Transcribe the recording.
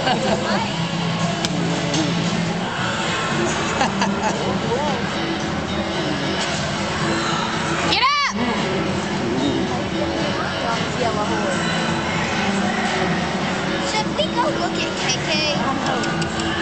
Get up! Should we go look at KK?